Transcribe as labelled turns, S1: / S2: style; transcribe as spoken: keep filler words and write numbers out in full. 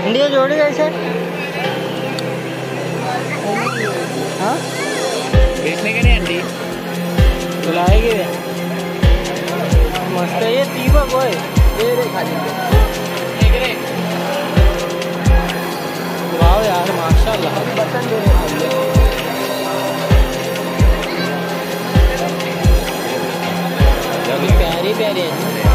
S1: India जोड़ी कैसे? हाँ
S2: बेचने के नहीं अंडी
S1: बुलाएगी मस्त है ये तीबा कोई ये रे खाली वाह यार माशाल्लाह पसंद है प्यारी प्यारी है।